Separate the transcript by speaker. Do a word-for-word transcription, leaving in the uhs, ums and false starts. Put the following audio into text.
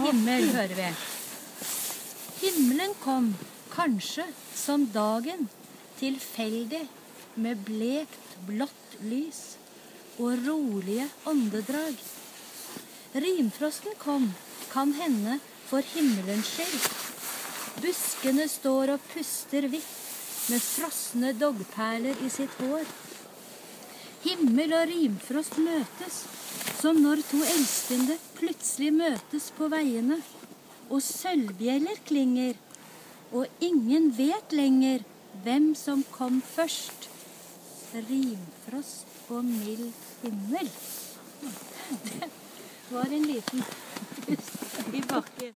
Speaker 1: himmel, hører vi. Himmelen kom, kanskje som dagen, tilfeldig, med blekt, blått lys og rolige åndedrag. Rimfrosten kom, kan hende for himmelens skyld. Buskene står og puster vidt, med frosne doggperler i sitt hår. Himmel og rimfrost møtes, som når to elskende plutselig møtes på veiene, og sølvbjeller klinger, og ingen vet lenger hvem som kom først. Rimfrost og mild himmel. Det var en liten pust i bakken.